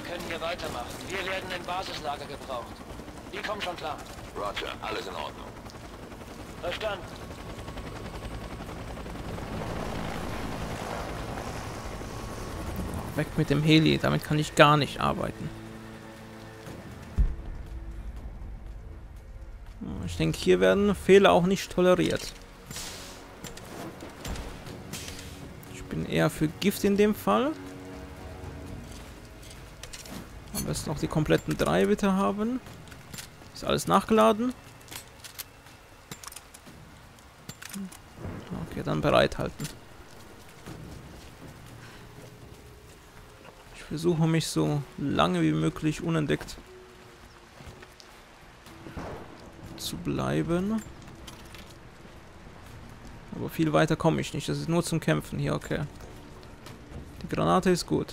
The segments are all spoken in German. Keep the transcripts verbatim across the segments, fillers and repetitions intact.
können hier weitermachen. Wir werden im Basislager gebraucht. Die kommen schon klar. Roger, alles in Ordnung. Verstanden. Weg mit dem Heli, damit kann ich gar nicht arbeiten. Ich denke, hier werden Fehler auch nicht toleriert. Ich bin eher für Gift in dem Fall. Am besten auch die kompletten drei bitte haben. Ist alles nachgeladen. Okay, dann bereithalten. Ich versuche mich so lange wie möglich unentdeckt zu bleiben. Aber viel weiter komme ich nicht. Das ist nur zum Kämpfen hier, okay. Die Granate ist gut.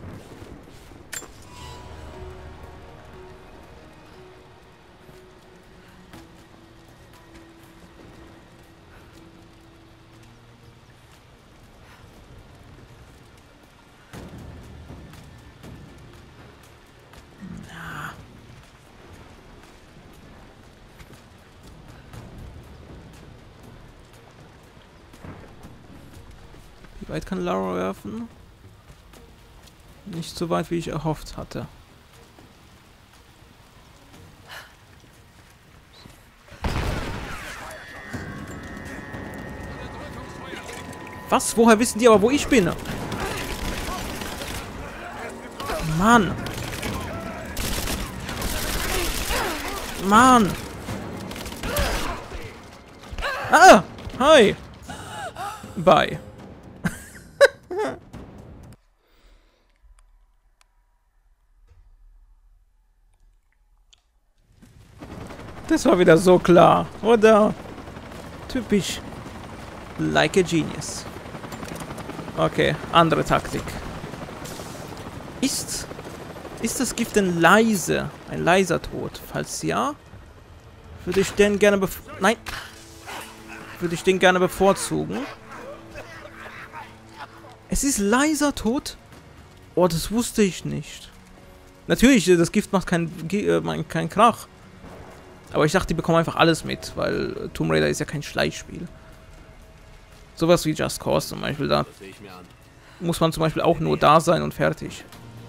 Wie weit kann Lara werfen? Nicht so weit, wie ich erhofft hatte. Was? Woher wissen die aber, wo ich bin? Mann! Mann! Ah! Hi! Bye. Das war wieder so klar, oder? Typisch. Like a genius. Okay, andere Taktik. Ist... Ist das Gift denn leise? Ein leiser Tod? Falls ja, würde ich den gerne bef... Nein! Würde ich den gerne bevorzugen. Es ist leiser Tod? Oh, das wusste ich nicht. Natürlich, das Gift macht keinen äh, kein Krach. Aber ich dachte, die bekommen einfach alles mit, weil Tomb Raider ist ja kein Schleichspiel. Sowas wie Just Cause zum Beispiel, da muss man zum Beispiel auch nur da sein und fertig.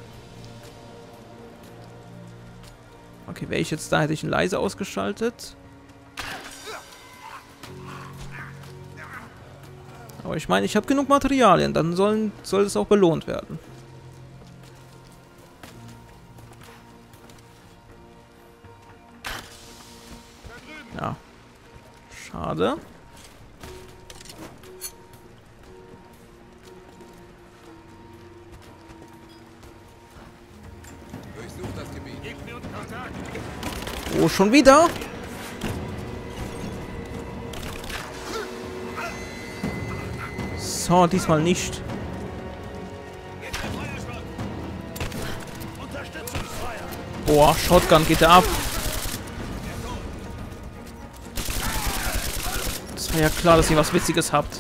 Okay, wäre ich jetzt da, hätte ich ihn leise ausgeschaltet. Aber ich meine, ich habe genug Materialien, dann sollen, soll es auch belohnt werden. Ja. Schade. Oh, schon wieder? So, diesmal nicht. Boah, Shotgun geht ab. Es war ja klar, dass ihr was Witziges habt.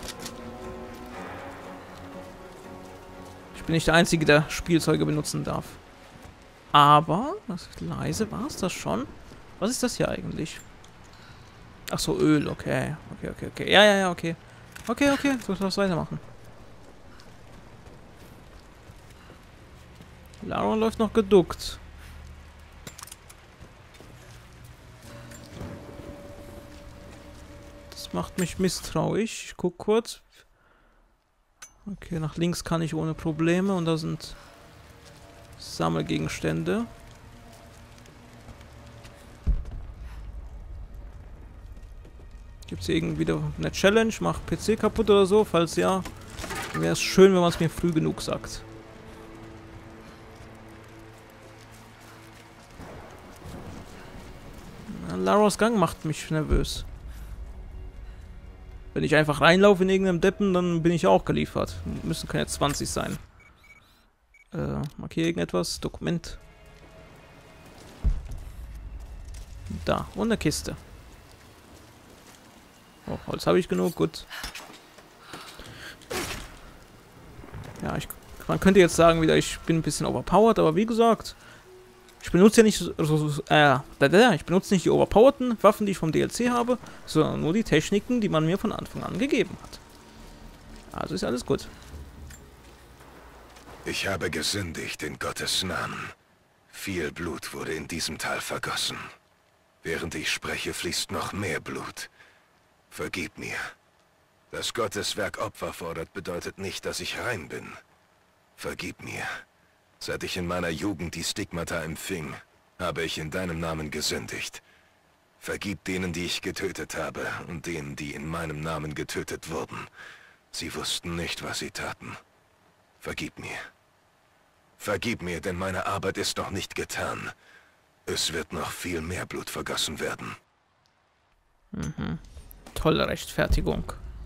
Ich bin nicht der Einzige, der Spielzeuge benutzen darf. Aber, das ist leise, war es das schon? Was ist das hier eigentlich? Ach so, Öl, okay. Okay, okay, okay. Ja, ja, ja, okay. Okay, okay, du darfst weitermachen. Lara läuft noch geduckt. Das macht mich misstrauisch. Ich guck kurz. Okay, nach links kann ich ohne Probleme und da sind Sammelgegenstände. Gibt es hier irgendwie wieder eine Challenge? Mach P C kaputt oder so? Falls ja, wäre es schön, wenn man es mir früh genug sagt. Na, Laras Gang macht mich nervös. Wenn ich einfach reinlaufe in irgendeinem Deppen, dann bin ich auch geliefert. Müssen keine zwanzig sein. Äh, markiere irgendetwas? Dokument. Da, und eine Kiste. Oh, Holz habe ich genug, gut. Ja, ich Man könnte jetzt sagen wieder, ich bin ein bisschen overpowered, aber wie gesagt, ich benutze ja nicht so, so äh, ich benutze nicht die overpowerten Waffen, die ich vom D L C habe, sondern nur die Techniken, die man mir von Anfang an gegeben hat. Also ist alles gut. Ich habe gesündigt in Gottes Namen. Viel Blut wurde in diesem Tal vergossen. Während ich spreche, fließt noch mehr Blut. Vergib mir. Dass Gottes Werk Opfer fordert, bedeutet nicht, dass ich rein bin. Vergib mir. Seit ich in meiner Jugend die Stigmata empfing, habe ich in deinem Namen gesündigt. Vergib denen, die ich getötet habe, und denen, die in meinem Namen getötet wurden. Sie wussten nicht, was sie taten. Vergib mir. Vergib mir, denn meine Arbeit ist noch nicht getan. Es wird noch viel mehr Blut vergossen werden. Mhm. Tolle Rechtfertigung.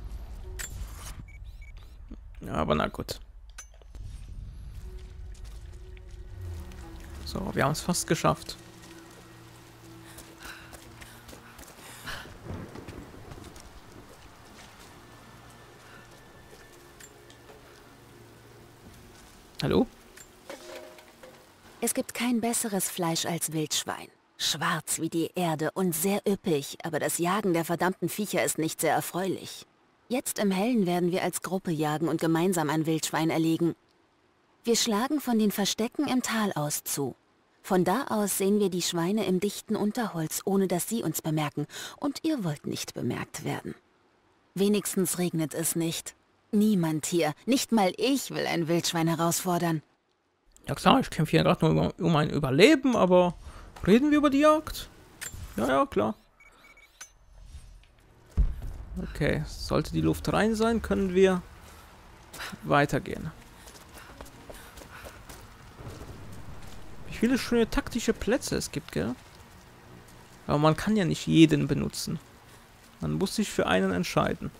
Aber na gut. So, wir haben es fast geschafft. Hallo? Es gibt kein besseres Fleisch als Wildschwein. Schwarz wie die Erde und sehr üppig, aber das Jagen der verdammten Viecher ist nicht sehr erfreulich. Jetzt im Hellen werden wir als Gruppe jagen und gemeinsam ein Wildschwein erlegen. Wir schlagen von den Verstecken im Tal aus zu. Von da aus sehen wir die Schweine im dichten Unterholz, ohne dass sie uns bemerken. Und ihr wollt nicht bemerkt werden. Wenigstens regnet es nicht. Niemand hier, nicht mal ich, will ein Wildschwein herausfordern. Ja klar, ich kämpfe hier gerade nur um mein Überleben, aber reden wir über die Jagd? Ja, ja, klar. Okay, sollte die Luft rein sein, können wir weitergehen. Wie viele schöne taktische Plätze es gibt, gell? Aber man kann ja nicht jeden benutzen. Man muss sich für einen entscheiden.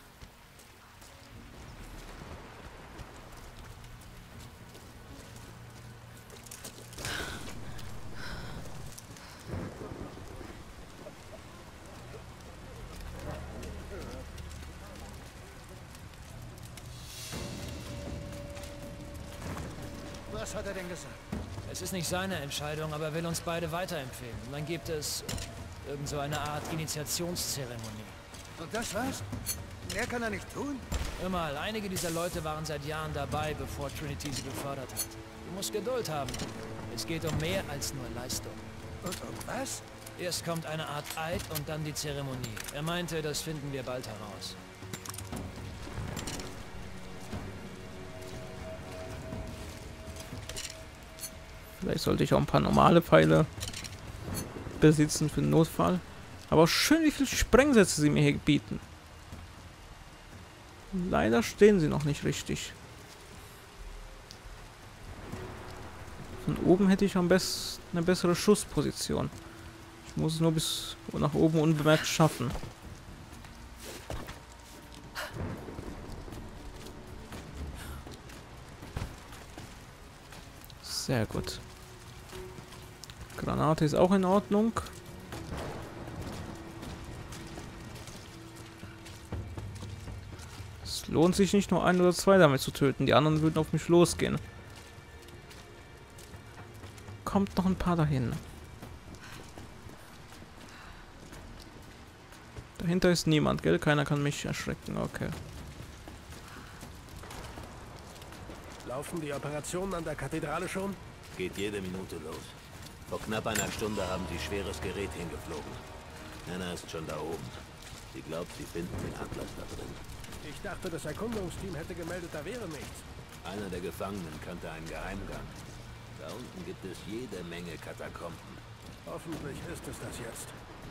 Was hat er denn gesagt? Es ist nicht seine Entscheidung, aber er will uns beide weiterempfehlen. Und dann gibt es irgend so eine Art Initiationszeremonie. Und das war's? Mehr kann er nicht tun? Hör mal, einige dieser Leute waren seit Jahren dabei, bevor Trinity sie befördert hat. Du musst Geduld haben. Es geht um mehr als nur Leistung. Und um was? Erst kommt eine Art Eid und dann die Zeremonie. Er meinte, das finden wir bald heraus. Vielleicht sollte ich auch ein paar normale Pfeile besitzen für den Notfall. Aber schön, wie viele Sprengsätze sie mir hier bieten. Leider stehen sie noch nicht richtig. Von oben hätte ich am besten eine bessere Schussposition. Ich muss es nur bis nach oben unbemerkt schaffen. Sehr gut. Granate ist auch in Ordnung. Es lohnt sich nicht, nur ein oder zwei damit zu töten. Die anderen würden auf mich losgehen. Kommt noch ein paar dahin. Dahinter ist niemand, gell? Keiner kann mich erschrecken. Okay. Laufen die Operationen an der Kathedrale schon? Geht jede Minute los. Vor knapp einer Stunde haben sie schweres Gerät hingeflogen. Anna ist schon da oben. Sie glaubt, sie finden den Atlas da drin. Ich dachte, das Erkundungsteam hätte gemeldet, da wäre nichts. Einer der Gefangenen kannte einen Geheimgang. Da unten gibt es jede Menge Katakomben. Hoffentlich ist es das jetzt.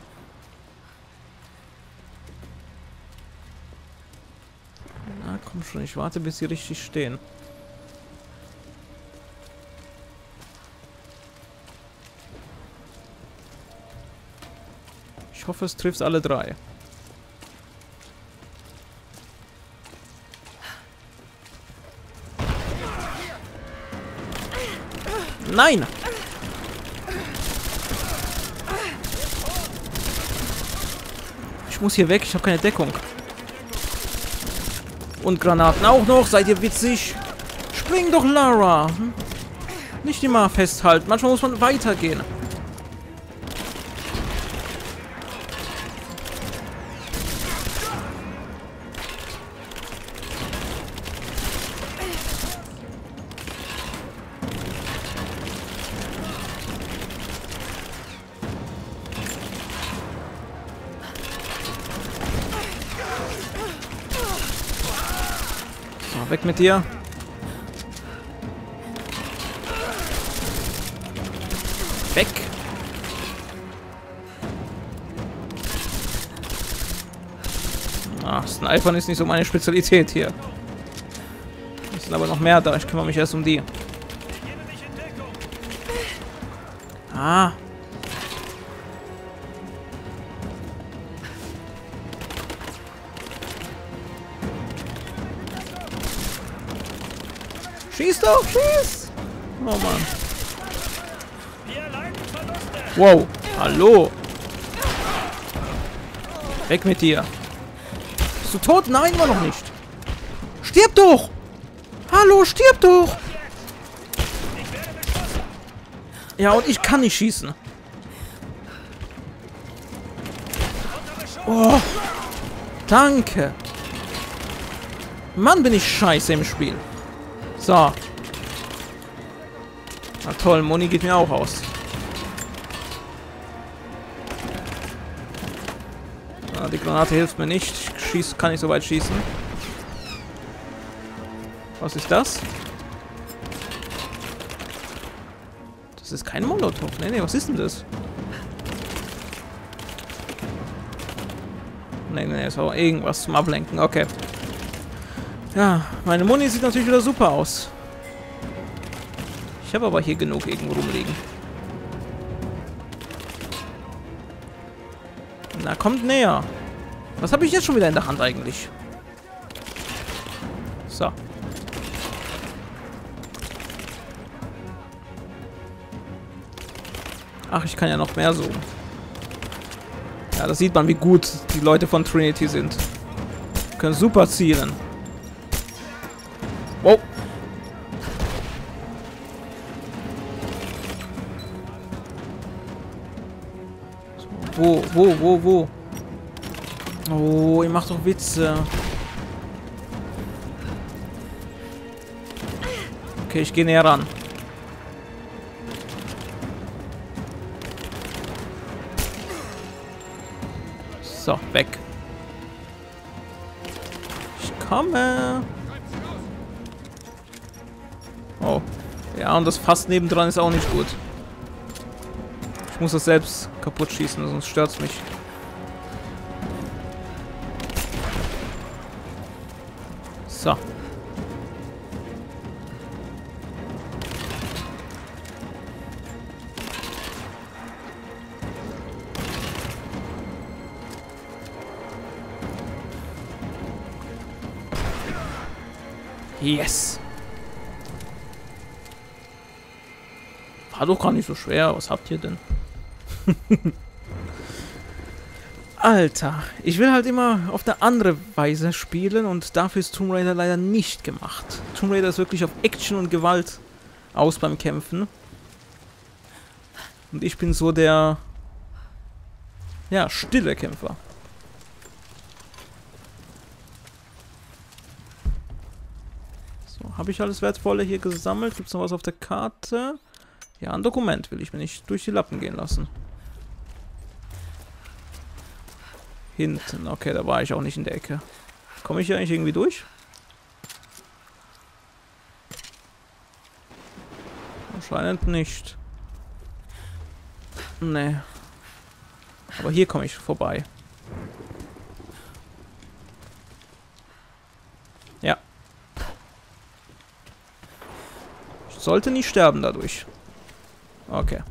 Na komm schon, ich warte, bis sie richtig stehen. Ich hoffe, es trifft alle drei. Nein! Ich muss hier weg, ich habe keine Deckung. Und Granaten auch noch, seid ihr witzig? Spring doch, Lara. Hm? Nicht immer festhalten. Manchmal muss man weitergehen. So, weg mit dir. Weg. Ach, Snipern ist nicht so meine Spezialität hier. Es sind aber noch mehr da. Ich kümmere mich erst um die. Ah. Schieß doch, schieß! Oh Mann. Wow, hallo. Weg mit dir. Bist du tot? Nein, immer noch nicht. Stirb doch! Hallo, stirb doch! Ja, und ich kann nicht schießen. Oh, danke. Mann, bin ich scheiße im Spiel. So. Na toll, Moni geht mir auch aus. Ah, die Granate hilft mir nicht. Ich schieß, kann nicht so weit schießen. Was ist das? Das ist kein Molotow. Nee, nee, was ist denn das? Nee, nee, ist aber irgendwas zum Ablenken. Okay. Ja, meine Muni sieht natürlich wieder super aus. Ich habe aber hier genug irgendwo rumliegen. Na, kommt näher. Was habe ich jetzt schon wieder in der Hand eigentlich? So. Ach, ich kann ja noch mehr suchen. Ja, da sieht man, wie gut die Leute von Trinity sind. Können super zielen. Wow. So, wo, wo, wo, wo? Oh, ihr macht doch Witze. Okay, ich gehe näher ran. So, weg. Ich komme. Oh. Ja, und das Fass nebendran ist auch nicht gut. Ich muss das selbst kaputt schießen, sonst stört es mich. So. Yes. War doch gar nicht so schwer. Was habt ihr denn? Alter, ich will halt immer auf eine andere Weise spielen und dafür ist Tomb Raider leider nicht gemacht. Tomb Raider ist wirklich auf Action und Gewalt aus beim Kämpfen. Und ich bin so der, ja, stille Kämpfer. So, habe ich alles Wertvolle hier gesammelt? Gibt es noch was auf der Karte? Ja, ein Dokument will ich mir nicht durch die Lappen gehen lassen. Hinten. Okay, da war ich auch nicht in der Ecke. Komme ich hier eigentlich irgendwie durch? Anscheinend nicht. Nee. Aber hier komme ich vorbei. Ja. Ich sollte nicht sterben dadurch. Okay.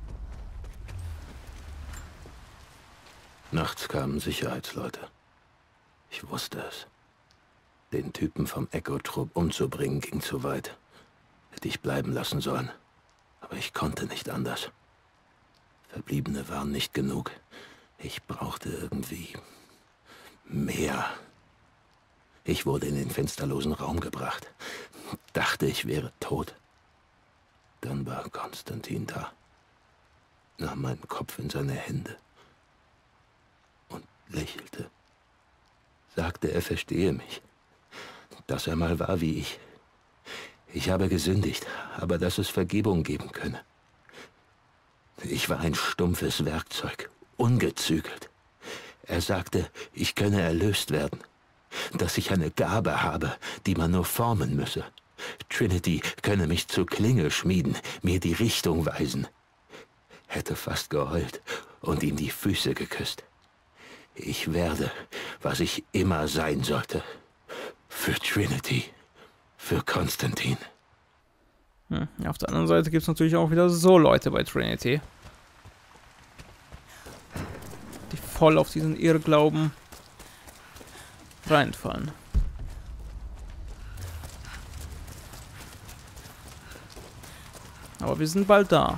Nachts kamen Sicherheitsleute. Ich wusste es. Den Typen vom Echo-Trupp umzubringen ging zu weit. Hätte ich bleiben lassen sollen. Aber ich konnte nicht anders. Verbliebene waren nicht genug. Ich brauchte irgendwie mehr. Ich wurde in den fensterlosen Raum gebracht. dachte, ich wäre tot. Dann war Konstantin da, nahm meinen Kopf in seine Hände und lächelte. Sagte, er verstehe mich, dass er mal war wie ich. Ich habe gesündigt, aber dass es Vergebung geben könne. Ich war ein stumpfes Werkzeug, ungezügelt. Er sagte, ich könne erlöst werden, dass ich eine Gabe habe, die man nur formen müsse. Trinity könne mich zur Klinge schmieden, mir die Richtung weisen. Hätte fast geheult und ihm die Füße geküsst. Ich werde, was ich immer sein sollte. Für Trinity. Für Konstantin. Hm. Auf der anderen Seite gibt es natürlich auch wieder so Leute bei Trinity, die voll auf diesen Irrglauben reinfallen. Aber wir sind bald da.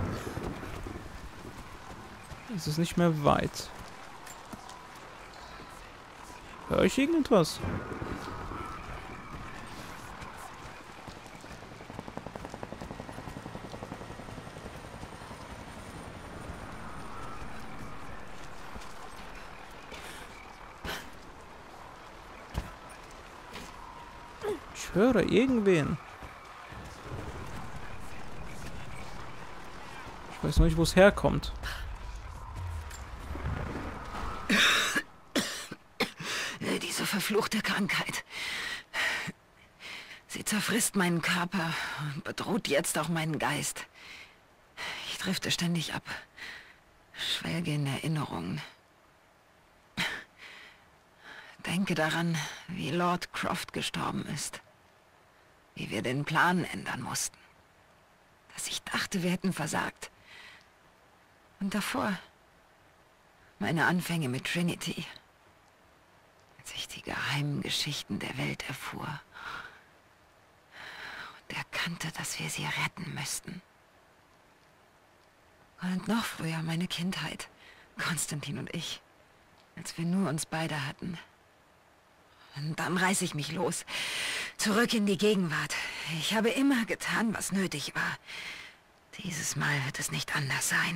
Es ist nicht mehr weit. Hör ich irgendwas? Ich höre irgendwen. Ich weiß noch nicht, wo es herkommt. Diese verfluchte Krankheit. Sie zerfrisst meinen Körper und bedroht jetzt auch meinen Geist. Ich drifte ständig ab, schwelge in Erinnerungen. Denke daran, wie Lord Croft gestorben ist. Wie wir den Plan ändern mussten. Dass ich dachte, wir hätten versagt. Und davor meine Anfänge mit Trinity. Als ich die geheimen Geschichten der Welt erfuhr und erkannte, dass wir sie retten müssten. Und noch früher meine Kindheit, Konstantin und ich, als wir nur uns beide hatten. Und dann reiß ich mich los, zurück in die Gegenwart. Ich habe immer getan, was nötig war. Dieses Mal wird es nicht anders sein.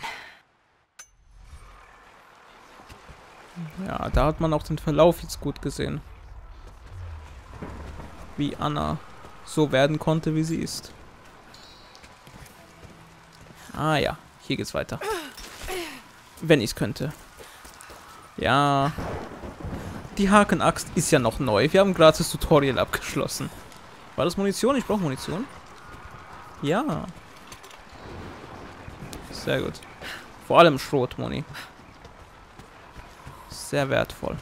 Ja, da hat man auch den Verlauf jetzt gut gesehen. Wie Anna so werden konnte, wie sie ist. Ah ja, hier geht's weiter. Wenn ich es könnte. Ja. Die Hakenaxt ist ja noch neu. Wir haben gerade das Tutorial abgeschlossen. War das Munition? Ich brauche Munition. Ja. Sehr gut. Vor allem Schrotmuni. Sehr wertvoll.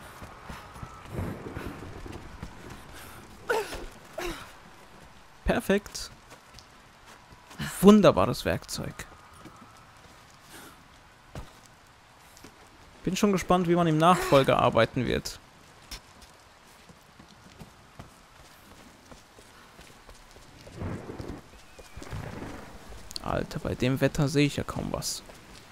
Perfekt. Wunderbares Werkzeug. Bin schon gespannt, wie man im Nachfolger arbeiten wird. Alter, bei dem Wetter sehe ich ja kaum was.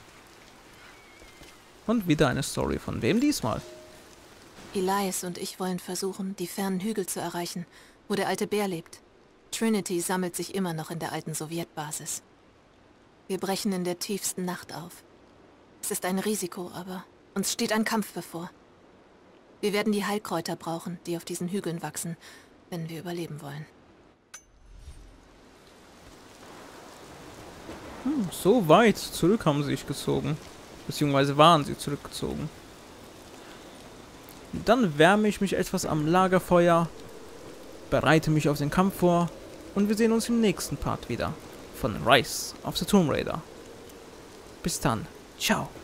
Und wieder eine Story. Von wem diesmal? Elias und ich wollen versuchen, die fernen Hügel zu erreichen, wo der alte Bär lebt. Trinity sammelt sich immer noch in der alten Sowjetbasis. Wir brechen in der tiefsten Nacht auf. Es ist ein Risiko, aber uns steht ein Kampf bevor. Wir werden die Heilkräuter brauchen, die auf diesen Hügeln wachsen, wenn wir überleben wollen. Hm, so weit zurück haben sie sich gezogen. Beziehungsweise waren sie zurückgezogen. Dann wärme ich mich etwas am Lagerfeuer, bereite mich auf den Kampf vor und wir sehen uns im nächsten Part wieder von Rise of the Tomb Raider. Bis dann. Ciao.